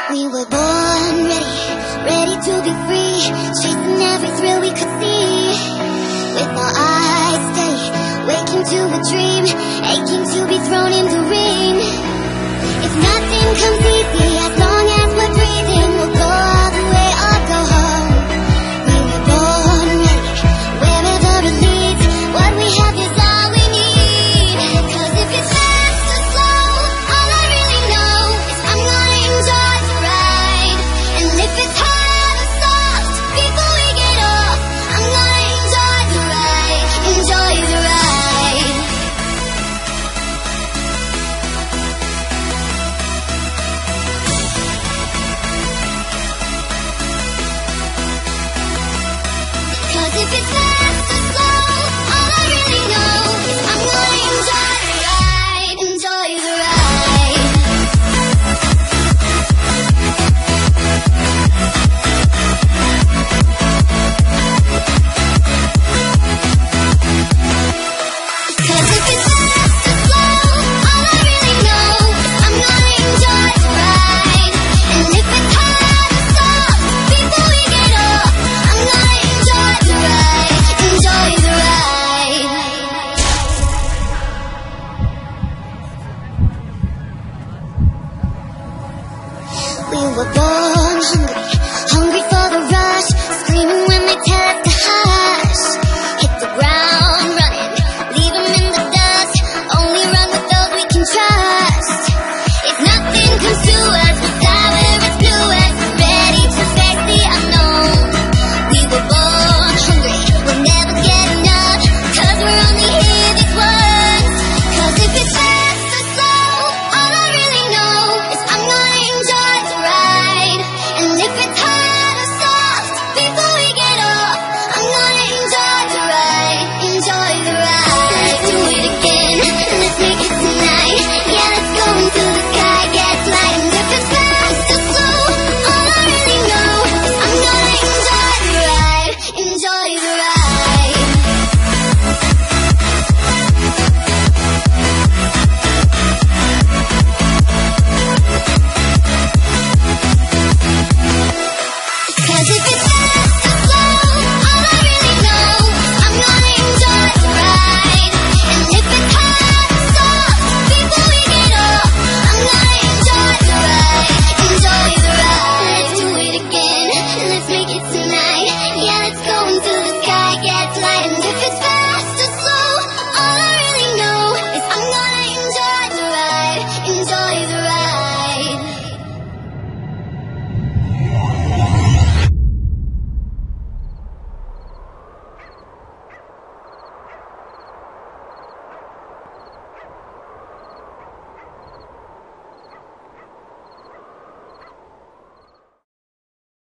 We were born ready, ready to be free, chasing every thrill we could see. With our eyes steady, waking to a dream, aching to be thrown in the ring. If nothing comes easy, as long as we're breathing, we'll go all the way or go home. We were born ready, wherever it leads, what we have is all we need. 'Cause if it's fast or slow, all I really know is I'm gonna enjoy the ride. And if it's hard or soft, before we get off, I'm gonna enjoy the ride, enjoy the ride. 'Cause if it's fast or slow, all I really know is I'm gonna enjoy the ride, enjoy the ride. 'Cause if it's fast or slow, all I really know is I'm gonna enjoy the ride. And if it's hard or soft, before we get off, I'm gonna enjoy the ride, enjoy the ride. We were born hungry, hungry for the rush, screaming when